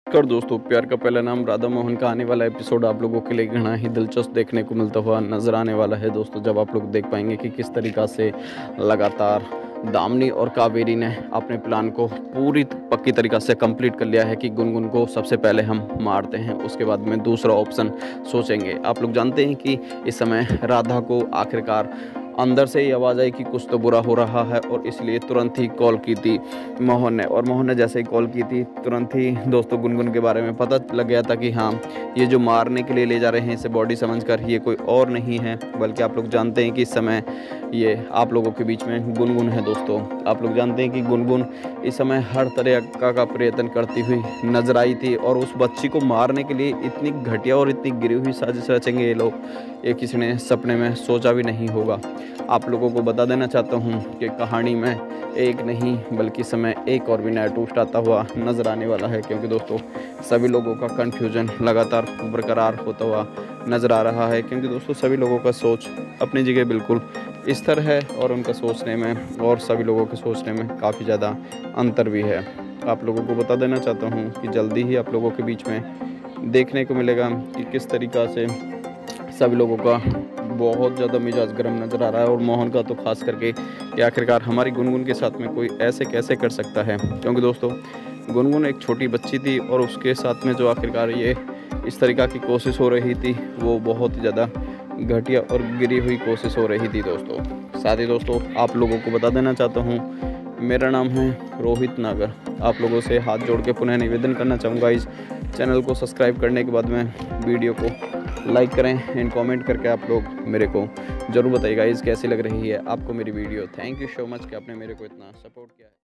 कर दोस्तों, प्यार का पहला नाम राधा मोहन का आने वाला एपिसोड आप लोगों के लिए घना ही दिलचस्प देखने को मिलता हुआ नजर आने वाला है दोस्तों। जब आप लोग देख पाएंगे कि किस तरीक़ा से लगातार दामिनी और कावेरी ने अपने प्लान को पूरी पक्की तरीक़ा से कंप्लीट कर लिया है कि गुनगुन को सबसे पहले हम मारते हैं, उसके बाद में दूसरा ऑप्शन सोचेंगे। आप लोग जानते हैं कि इस समय राधा को आखिरकार अंदर से ही आवाज़ आई कि कुछ तो बुरा हो रहा है और इसलिए तुरंत ही कॉल की थी मोहन ने। और मोहन ने जैसे ही कॉल की थी तुरंत ही दोस्तों गुनगुन के बारे में पता लग गया था कि हाँ, ये जो मारने के लिए ले जा रहे हैं इसे बॉडी समझकर ये कोई और नहीं है, बल्कि आप लोग जानते हैं कि इस समय ये आप लोगों के बीच में गुनगुन है दोस्तों। आप लोग जानते हैं कि गुनगुन इस समय हर तरह का प्रयत्न करती हुई नजर आई थी और उस बच्ची को मारने के लिए इतनी घटिया और इतनी गिरी हुई साजिश रचेंगे ये लोग, ये किसी ने सपने में सोचा भी नहीं होगा। आप लोगों को बता देना चाहता हूँ कि कहानी में एक नहीं बल्कि समय एक और भी नया ट्विस्ट आता हुआ नज़र आने वाला है, क्योंकि दोस्तों सभी लोगों का कन्फ्यूजन लगातार बरकरार होता हुआ नज़र आ रहा है। क्योंकि दोस्तों सभी लोगों का सोच अपनी जगह बिल्कुल स्थिर है और उनका सोचने में और सभी लोगों के सोचने में काफ़ी ज़्यादा अंतर भी है। आप लोगों को बता देना चाहता हूँ कि जल्दी ही आप लोगों के बीच में देखने को मिलेगा कि किस तरीक़ा से सभी लोगों का बहुत ज़्यादा मिजाज गर्म नज़र आ रहा है, और मोहन का तो खास करके कि आखिरकार हमारी गुनगुन के साथ में कोई ऐसे कैसे कर सकता है। क्योंकि दोस्तों गुनगुन एक छोटी बच्ची थी और उसके साथ में जो आखिरकार ये इस तरीक़ा की कोशिश हो रही थी वो बहुत ही ज़्यादा घटिया और गिरी हुई कोशिश हो रही थी दोस्तों। साथ ही दोस्तों आप लोगों को बता देना चाहता हूँ, मेरा नाम है रोहित नागर। आप लोगों से हाथ जोड़ के पुनः निवेदन करना चाहूँगा, इस चैनल को सब्सक्राइब करने के बाद में वीडियो को लाइक करें एंड कमेंट करके आप लोग मेरे को ज़रूर बताइएगा इस कैसी लग रही है आपको मेरी video. Thank you so much कि आपने मेरे को इतना सपोर्ट किया है।